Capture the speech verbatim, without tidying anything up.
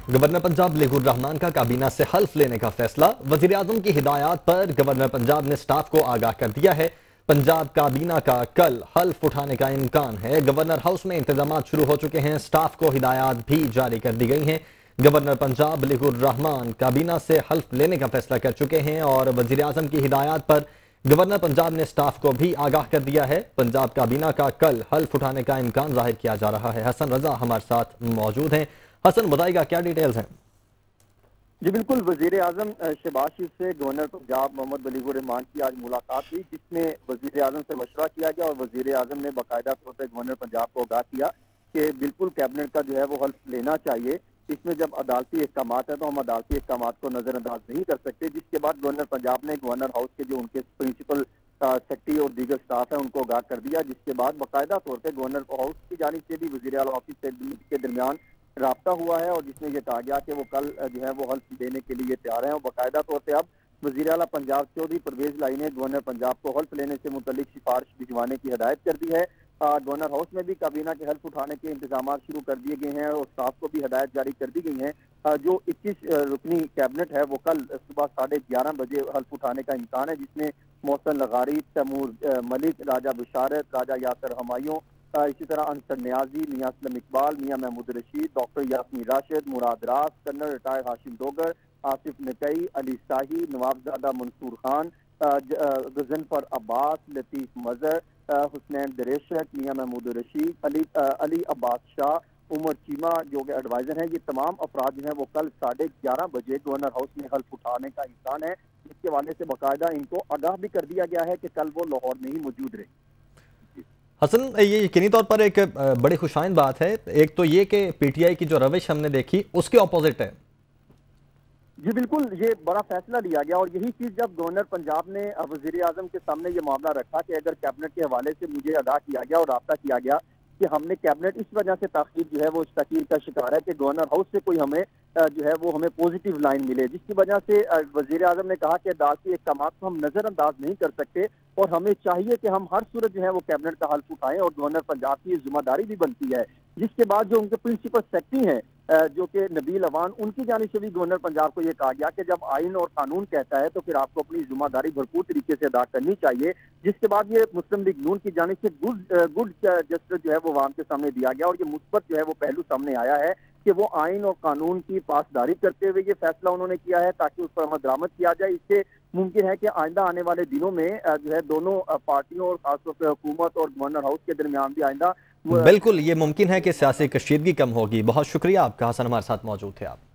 Governor Punjab league الرحمان کا کابینہ سے حلف لینے کا فیصلہ۔ وزیر اعظم کی ہدایات پر گورنر پنجاب نے سٹاف کو آگاہ کر دیا ہے۔ پنجاب کابینہ کا کل حلف اٹھانے کا امکان ہے۔ گورنر ہاؤس میں انتظامات شروع ہو چکے ہیں، سٹاف کو ہدایات بھی جاری کر دی گئی ہیں۔ گورنر پنجاب لیگ الرحمان کابینہ سے حلف لینے کا فیصلہ کر چکے ہیں اور وزیر اعظم کی ہدایات پر گورنر پنجاب نے سٹاف کو بھی آگاہ کر دیا ہے۔ پنجاب کابینہ کا کل حلف اٹھانے کا امکان ظاہر کیا جا رہا ہے۔ حسن رضا ہمارے ساتھ موجود ہیں۔ حسن بتائے گا کیا ڈیٹیلز ہیں؟ جی بالکل، وزیر اعظم شہباز شریف سے گورنر پنجاب محمد ولی الرحمان کی آج ملاقات ہوئی، جس میں وزیر اعظم سے مشورہ کیا گیا اور وزیر اعظم نے باقاعدہ طور پر گورنر پنجاب کو آگاہ کیا کہ بالکل کیبنٹ کا جو ہے وہ حلف لینا چاہیے۔ اس میں جب عدالتی احکامات ہیں تو ہم عدالتی احکامات کو نظر انداز نہیں کر سکتے، جس کے بعد گورنر پنجاب نے گورنر ہاؤس کے جو ان کے پرنسپل سیکرٹری اور دیگر سٹاف ہیں ان کو آگاہ کر دیا، جس کے بعد باقاعدہ طور پہ گورنر ہاؤس کی جانب سے بھی وزیر اعلیٰ آفس کے درمیان رابطہ ہوا ہے اور جس میں یہ کہا گیا کہ وہ کل جو ہے وہ حلف دینے کے لیے تیار ہیں اور باقاعدہ طور پہ اب وزیر اعلیٰ پنجاب چودھری پرویز لائی نے گورنر پنجاب کو حلف لینے سے متعلق سفارش بھجوانے کی ہدایت کر دی ہے۔ گورنر ہاؤس میں بھی کابینہ کے حلف اٹھانے کے انتظامات شروع کر دیے گئے ہیں اور اسٹاف کو بھی ہدایت جاری کر دی گئی ہیں۔ جو اکیس رکنی کیبنٹ ہے وہ کل صبح ساڑھے گیارہ بجے حلف اٹھانے کا امکان ہے، جس میں محسن لغاری، تیمور ملک، راجہ بشارت، راجہ یاسر ہمایوں، اسی طرح انصر نیازی، میاں Aslam Iqbal, Mian Mahmood Rashid, doctor Yasmin Rashid, Murad Raz, colonel retire Hashim Dogar, Asif Naqvi, Ali Shahi, Nawabzada Mansoor Khan, Ghazanfar عباس، لطیف مظہر، حسنین دریشک، میاں محمود رشید، علی علی عباس شاہ، عمر چیمہ جو کہ ایڈوائزر ہیں، یہ تمام افراد جو ہیں وہ کل ساڑھے گیارہ بجے گورنر ہاؤس میں حلف اٹھانے کا امکان ہے، جس کے حوالے سے باقاعدہ ان کو آگاہ بھی کر دیا گیا ہے کہ کل وہ لاہور میں ہی موجود رہے۔ حسن، یہ یقینی طور پر ایک بڑی خوشائند بات ہے۔ ایک تو یہ کہ پی ٹی آئی کی جو روش ہم نے دیکھی اس کے اپوزٹ ہے۔ جی بالکل، یہ بڑا فیصلہ لیا گیا اور یہی چیز جب گورنر پنجاب نے وزیر اعظم کے سامنے یہ معاملہ رکھا کہ اگر کیبنٹ کے حوالے سے مجھے آگاہ کیا گیا اور رابطہ کیا گیا کہ ہم نے کیبنٹ اس وجہ سے تاخیر جو ہے وہ اس تاخیر کا شکار ہے کہ گورنر ہاؤس سے کوئی ہمیں جو ہے وہ ہمیں پوزیٹیو لائن ملے، جس کی وجہ سے وزیر اعظم نے کہا کہ عدالتی احکامات کو ہم نظر انداز نہیں کر سکتے اور ہمیں چاہیے کہ ہم ہر صورت جو ہے وہ کیبنٹ کا حلف اٹھائیں اور گورنر پنجاب کی ذمہ داری بھی بنتی ہے۔ جس کے بعد جو ان کے پرنسپل سیکرٹری ہیں جو کہ نبیل اوان، ان کی جانب سے بھی گورنر پنجاب کو یہ کہا گیا کہ جب آئین اور قانون کہتا ہے تو پھر آپ کو اپنی ذمہ داری بھرپور طریقے سے ادا کرنی چاہیے، جس کے بعد یہ مسلم لیگ نون کی جانب سے گڈ جسٹس جو ہے وہ عوام کے سامنے دیا گیا اور یہ مثبت جو ہے وہ پہلو سامنے آیا ہے کہ وہ آئین اور قانون کی پاسداری کرتے ہوئے یہ فیصلہ انہوں نے کیا ہے تاکہ اس پر عمل درآمد کیا جائے۔ اس سے ممکن ہے کہ آئندہ آنے والے دنوں میں جو ہے دونوں پارٹیوں اور خاص طور پہ حکومت اور گورنر ہاؤس کے درمیان بھی آئندہ بالکل یہ ممکن ہے کہ سیاسی کشیدگی کم ہوگی۔ بہت شکریہ آپ کا حسن، ہمارے ساتھ موجود تھے آپ۔